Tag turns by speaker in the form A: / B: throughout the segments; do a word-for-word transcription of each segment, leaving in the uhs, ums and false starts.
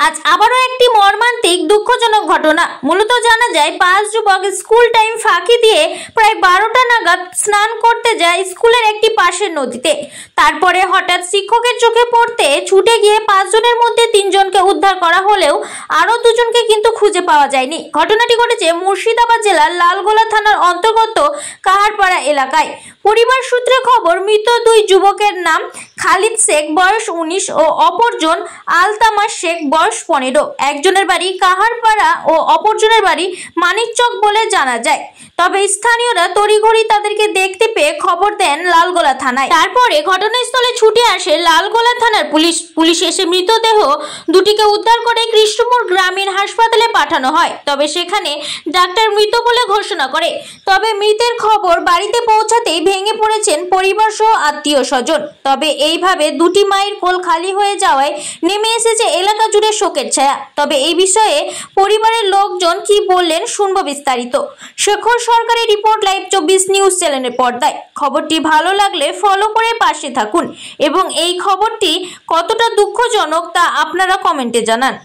A: আজ আবারও একটি মর্মান্তিক দুঃখজনক ঘটনা। মূলত জানা যায় পাঁচ যুবক স্কুল টাইম ফাঁকি দিয়ে প্রায় বারোটা নাগাদ স্নান করতে যায় স্কুলের একটি পাশের নদীতে। তারপরে হঠাৎ শিক্ষকের চোখে পড়তে ছুটে গিয়ে পাঁচজনের মধ্যে তিনজনকে উদ্ধার করা হলেও আরও দুজনকে কিন্তু খুঁজে পাওয়া যায়নি। ঘটনাটি ঘটেছে মুর্শিদাবাদ জেলার লালগোলা থানার অন্তর্গত কাহারপাড়া এলাকায়। পরিবার সূত্রে খবর, মৃত দুই যুবকের নাম খালিদ শেখ বয়স উনিশ ও অপরজন আলতামা শেখ বয়স পনেরো। একজনের বাড়ি কাহারপাড়া ও অপরজনের বাড়ি মানিকচক বলে জানা যায়। তবে স্থানীয়রা তড়িঘড়ি তাদেরকে দেখতে পেয়ে খবর দেন লালগোলা থানায়। তারপরে ঘটনাস্থলে ছুটে আসে লালগোলা থানার পুলিশ। পুলিশ এসে মৃতদেহ দুটিকে উদ্ধার করে কৃষ্ণপুর গ্রামীণ হাসপাতালে পাঠানো হয়। তবে সেখানে ডাক্তার মৃত বলে ঘোষণা করে। তবে মৃতের খবর বাড়িতে পৌঁছাতেই ভেঙে পড়েছেন পরিবার সহ আত্মীয় স্বজন। তবে এইভাবে দুটি মায়ের কোল খালি হয়ে যাওয়ায় নেমে এসেছে এলাকা জুড়ে শোকের ছায়া। তবে এই বিষয়ে পরিবারের লোকজন কি বললেন শুনবো বিস্তারিত। শেখর সরকারের রিপোর্ট, লাইভ চব্বিশ নিউজ চ্যানেলের পর্দায়। খবরটি ভালো লাগলে ফলো করে পাশে থাকুন এবং এই খবরটি কতটা দুঃখজনক তা আপনারা কমেন্টে জানান।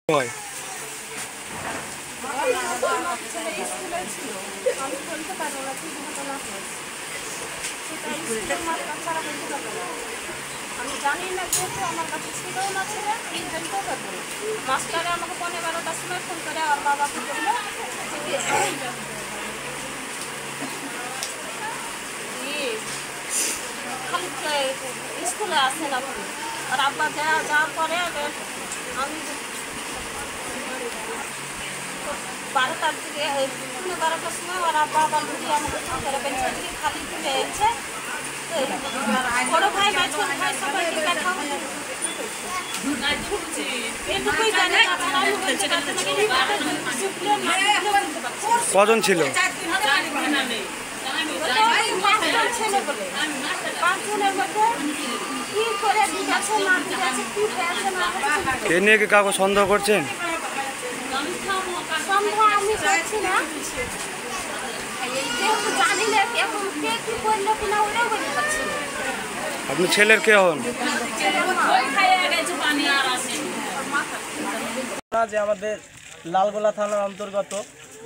B: আমি জানি না, যেহেতু আমার কাছে ছিল না ছেলে, আমি জানতে পারবো না। মাস্টারে আমাকে পনেরো বারোটার সময় ফোন করে আর বাবাকে বললো খালি স্কুলে আসে না। আর আব্বা যাওয়া যাওয়ার পরে আমি বারোটার দিকে পনেরো বারোটার সময় আর আব্বা আবার লুড়ি আমাকে ফোন করে বেঞ্চের দিকে খালি তুলে এসেছে। বড় ভাই বা ছোট ভাই সবাইকে দেখা
C: কজন ছিল? কে নিয়ে কি কাউকে সন্দেহ করছেন?
B: আমি চাইছি না, জানি না এখন কে কি করলো কিনা ওটাও বলতে পারছি না।
C: আপনি ছেলের কে হন?
D: যে আমাদের লালগোলা থানার অন্তর্গত,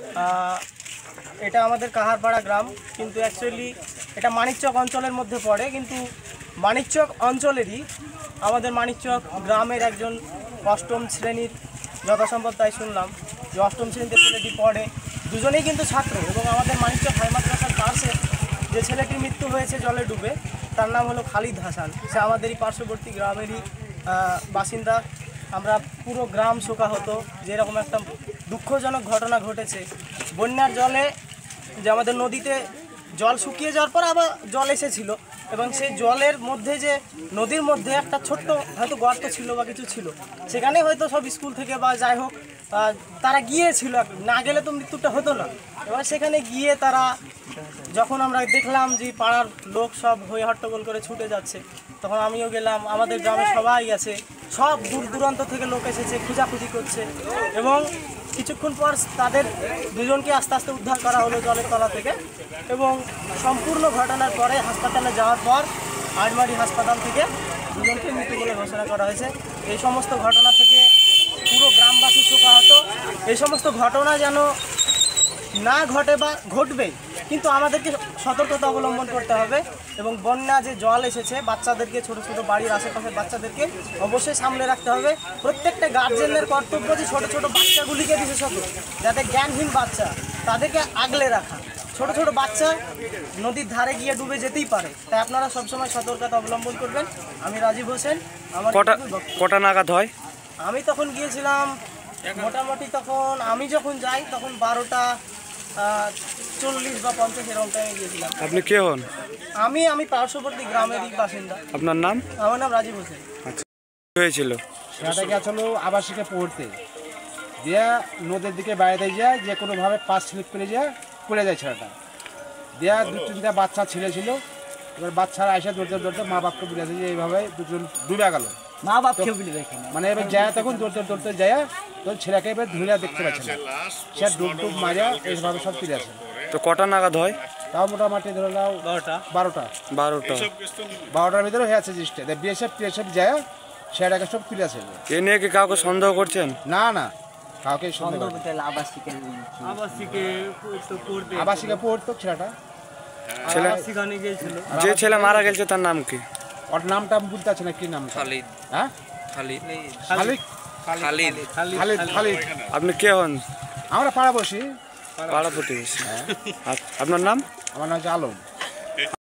D: এটা আমাদের কাহারপাড়া গ্রাম, কিন্তু অ্যাকচুয়ালি এটা মানিকচক অঞ্চলের মধ্যে পড়ে। কিন্তু মানিকচক অঞ্চলেরই আমাদের মানিকচক গ্রামের একজন অষ্টম শ্রেণীর, যথাসম্ভব তাই শুনলাম যে অষ্টম শ্রেণীতে ছেলেটি পড়ে। দুজনেই কিন্তু ছাত্র এবং আমাদের মানিকচক হাই মাদ্রাসার পাশে যে ছেলেটির মৃত্যু হয়েছে জলে ডুবে, তার নাম হলো খালিদ হাসান। সে আমাদেরই পার্শ্ববর্তী গ্রামেরই বাসিন্দা। আমরা পুরো গ্রাম শোকাহত যে এরকম একটা দুঃখজনক ঘটনা ঘটেছে। বন্যার জলে যে আমাদের নদীতে জল শুকিয়ে যাওয়ার পর আবার জল এসেছিল এবং সেই জলের মধ্যে যে নদীর মধ্যে একটা ছোট্ট হয়তো গর্ত ছিল বা কিছু ছিল, সেখানে হয়তো সব স্কুল থেকে বা যাই হোক তারা গিয়েছিল। না গেলে তো মৃত্যুটা হতো না। এবার সেখানে গিয়ে তারা যখন আমরা দেখলাম যে পাড়ার লোক সব হই হট্টগোল করে ছুটে যাচ্ছে, তখন আমিও গেলাম। আমাদের গ্রামে সবাই আছে, সব দূর দূরান্ত থেকে লোক এসেছে, খোঁজাখুঁজি করছে এবং কিছুক্ষণ পর তাদের দুজনকে আস্তে আস্তে উদ্ধার করা হলো জলের তলা থেকে। এবং সম্পূর্ণ ঘটনার পরে হাসপাতালে যাওয়ার পর আড়মারি হাসপাতাল থেকে দুজনকে মৃত্যু বলে ঘোষণা করা হয়েছে। এই সমস্ত ঘটনা থেকে পুরো গ্রামবাসী শোকাহত। এই সমস্ত ঘটনা যেন না ঘটে বা ঘটবে, কিন্তু আমাদেরকে সতর্কতা অবলম্বন করতে হবে। এবং বন্যা যে জল এসেছে, বাচ্চাদেরকে, ছোট ছোট বাড়ির আশেপাশের বাচ্চাদেরকে অবশ্যই সামলে রাখতে হবে। প্রত্যেকটা গার্জেনের কর্তব্য যে ছোট ছোট বাচ্চাগুলিকে, বিশেষত যাতে জ্ঞানহীন বাচ্চা, তাদেরকে আগলে রাখা। ছোট ছোট বাচ্চা নদীর ধারে গিয়ে ডুবে যেতেই পারে, তাই আপনারা সবসময় সতর্কতা অবলম্বন করবেন। আমি রাজীব হোসেন। আমার
C: কটা কটা নাগাদ হয়?
D: আমি তখন গিয়েছিলাম মোটামুটি, তখন আমি যখন যাই তখন বারোটা চল্লিশ বা পঞ্চাশ এরকম টাইমে গিয়েছিলাম।
C: আপনি কে হন?
D: আমি আমি পার্শ্ববর্তী গ্রামেরই বাসিন্দা।
C: আপনার নাম?
D: আমার নাম রাজীব হোসেন।
C: আচ্ছা, হয়েছিল
E: সেটা গেছিল আবাসিকে পড়তে, দিয়ে নদীর দিকে বাইরে যায়, যে কোনোভাবে পাশ স্লিপ করে যায়, পড়ে যায় ছেলেটা। দেয়া দু তিনটা বাচ্চা ছেলে ছিল। এবার বাচ্চারা এসে দৌড়তে দৌড়তে মা বাপকে বলেছে যে এইভাবে দুজন ডুবে গেল। মা বাপকে মানে এবার যায় তখন দৌড়তে দৌড়তে যায়, তো ছেলেকে এবার ধুলে দেখতে পাচ্ছে না, সে ডুব ডুব মারিয়া এইভাবে সব ফিরে আসে।
C: তো কটা নাগাদ হয়?
E: তাও মোটামুটি ধরে নাও বারোটা বারোটা
C: বারোটা
E: বারোটার ভিতরে হয়ে আছে জিনিসটা। বিএসএফ টিএসএফ যায় সেটাকে সব তুলে ছিল।
C: এ নিয়ে কি কাউকে সন্দেহ করছেন?
E: না না, কাউকে সন্দেহ করিনি। আবাসিকে পড়তো ছেলেটা।
C: ছেলে যে ছেলে মারা গেছে তার নাম কি?
E: ওর নামটা আমি বলতে পারছি না, কি নাম?
F: খালিদ।
E: হ্যাঁ,
F: খালিদ।
E: খালিদ।
F: খালিদ।
E: খালিদ খালিদ।
C: আপনি কে হন?
E: আমরা পাড়া বসি।
C: পাড়া প্রতিবেশী। আপনার নাম?
E: আমার নাম হচ্ছে আলম।